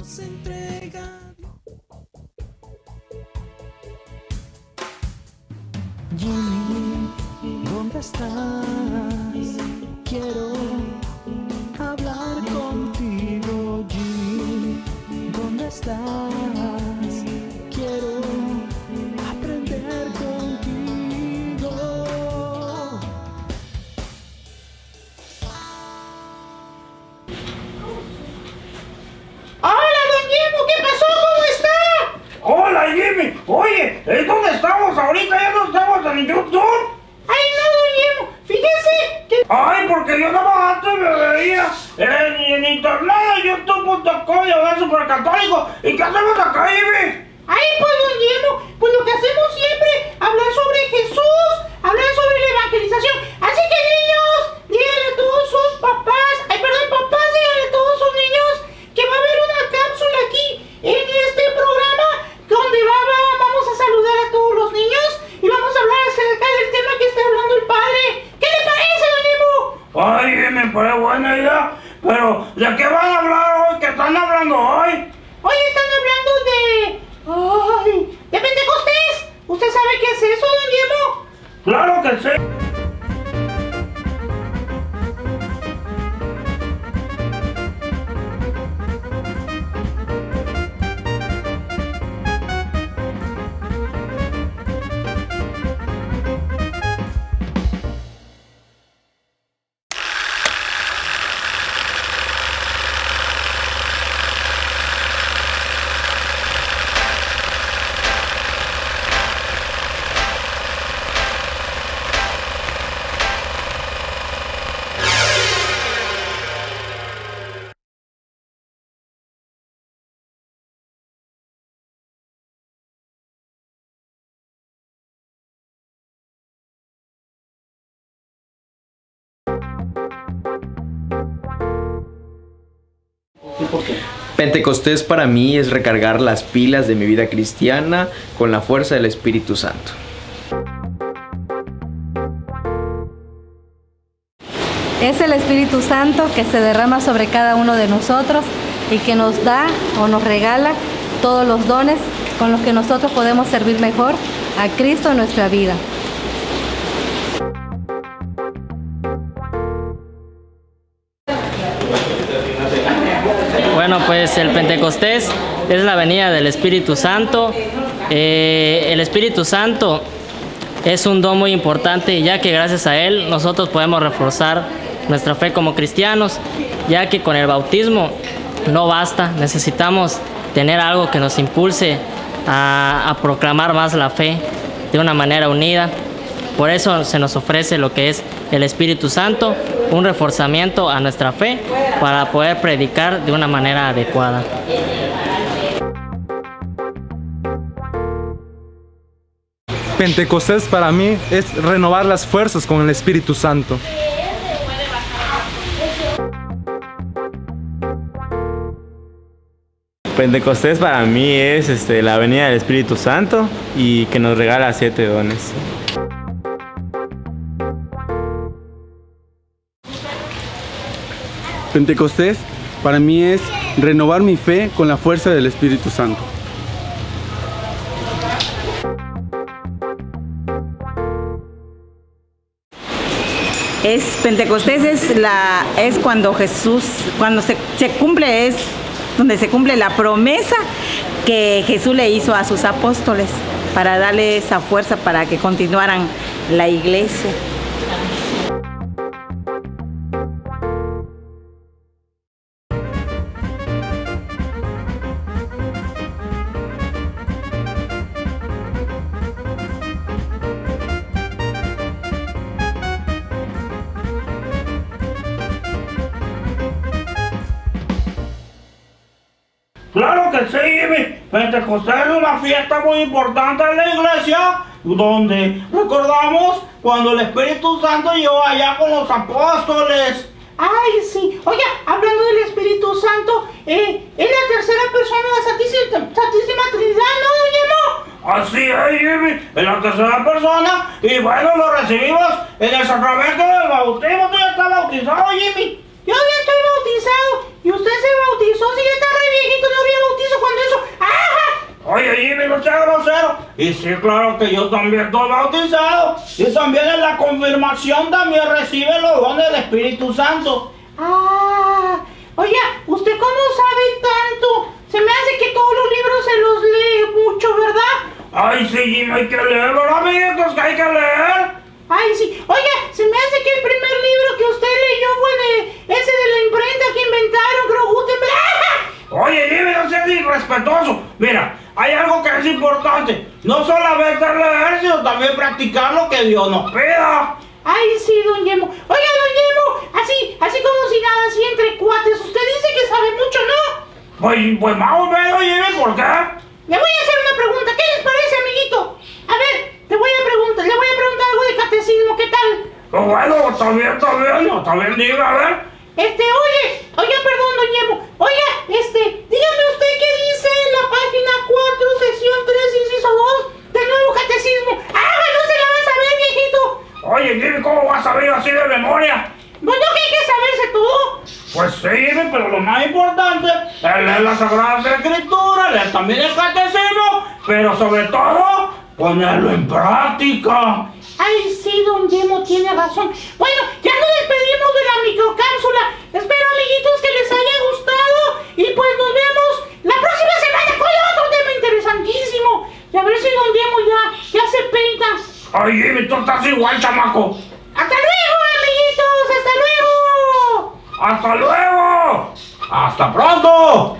se entrega. Jimmy, ¿dónde estás? Quiero hablar contigo, Jimmy. ¿Dónde estás? Quiero aprender contigo. Hola, don Diego, ¿qué pasó? ¿Cómo está? Hola, Jimmy. Oye, ¿dónde estamos ahorita? ¿Ya no estamos en YouTube? Ay, no, don Diego, fíjese que... Ay, porque yo nada antes me veía en internet, youtube.com, y a ver Supercatólico. ¿Y qué hacemos acá, Jimmy? Ay, pues, don Diego, pues lo que hacemos siempre, hablar sobre Jesús, hablar sobre la evangelización. Así que, niños, díganle a todos sus papás, papás, díganle a todos sus niños que va a haber una cápsula aquí en este programa donde vamos a saludar a todos los niños y vamos a hablar acerca del tema que está hablando el padre. ¿Qué le parece, don Diego? Ay, Jimmy, pues buena idea. Pero, ¿de qué van a hablar hoy? ¿Qué están hablando hoy? Hoy están hablando de... ¡Ay! ¡De Pentecostés! ¿Usted sabe qué es eso, don Diego? Claro que sí. Pentecostés para mí es recargar las pilas de mi vida cristiana con la fuerza del Espíritu Santo. Es el Espíritu Santo que se derrama sobre cada uno de nosotros y que nos da o nos regala todos los dones con los que nosotros podemos servir mejor a Cristo en nuestra vida. Bueno, pues el Pentecostés es la venida del Espíritu Santo. El Espíritu Santo es un don muy importante, ya que gracias a él nosotros podemos reforzar nuestra fe como cristianos, ya que con el bautismo no basta, necesitamos tener algo que nos impulse a proclamar más la fe de una manera unida. Por eso se nos ofrece lo que es el Espíritu Santo, un reforzamiento a nuestra fe para poder predicar de una manera adecuada. Pentecostés para mí es renovar las fuerzas con el Espíritu Santo. Pentecostés para mí es la venida del Espíritu Santo y que nos regala 7 dones. Pentecostés para mí es renovar mi fe con la fuerza del Espíritu Santo. Pentecostés es cuando Jesús, cuando se cumple, es donde se cumple la promesa que Jesús le hizo a sus apóstoles para darle esa fuerza para que continuaran la iglesia. Claro que sí, Jimmy. Pentecostés es una fiesta muy importante en la iglesia, donde recordamos cuando el Espíritu Santo llegó allá con los apóstoles. Ay, sí. Oiga, hablando del Espíritu Santo, es la tercera persona de la Santísima Trinidad, ¿no, don Diego? Así es, Jimmy, es la tercera persona, y bueno, lo recibimos en el sacramento del bautismo. ¿Tú ya estás bautizado, Jimmy? Yo ya estoy bautizado, y usted se bautizó, si ya está re viejito, no había Y sí, claro que yo también estoy bautizado. Y también en la confirmación también recibe los dones del Espíritu Santo. Ah, oye, ¿usted cómo sabe tanto? Se me hace que todos los libros se los lee mucho, ¿verdad? Ay, sí, Jimmy, hay que leer, ¿verdad, amiguitos? Que hay que leer. Ay, sí. Oye, se me hace que el primer libro que usted leyó fue ese de la imprenta que inventaron, creo, Gutenberg. Oye, Jimmy, no seas irrespetuoso. Mira, hay algo que es importante. No solamente leer, sino también practicar lo que Dios nos pida. Ay, sí, don Yemo. Oiga, don Yemo, así como si nada, así entre cuates. Usted dice que sabe mucho, ¿no? Pues más o menos, Jimmy, ¿por qué? Le voy a hacer una pregunta. ¿Qué les parece, amiguito? A ver, le voy a preguntar algo de catecismo. ¿Qué tal? Bueno, está bien, diga, a ver. Oiga, perdón, don Yemo. Oiga, dígame usted qué dice en la página 4, sección 3, inciso 2 del nuevo catecismo. No se la va a saber, viejito. Oye, Jimmy, ¿cómo vas a saber así de memoria? Bueno, que hay que saberse todo. Pues sí, Jimmy, pero lo más importante es leer las Sagradas Escrituras, leer también el catecismo, pero sobre todo, ponerlo en práctica. Ay, sí, don Yemo tiene razón. Bueno, ya nos despedimos de la microcápsula. Espero, amiguitos, que les haya gustado. Y pues nos vemos la próxima semana con otro tema interesantísimo. Y a ver si don Yemo ya se peina. Ay, Jimmy, tú estás igual, chamaco. ¡Hasta luego, amiguitos! ¡Hasta luego! ¡Hasta luego! ¡Hasta pronto!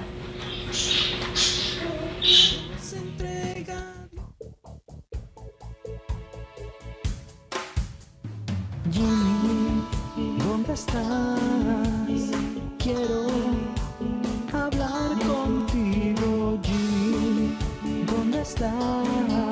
Jimmy, ¿dónde estás? Quiero hablar contigo, Jimmy, ¿dónde estás?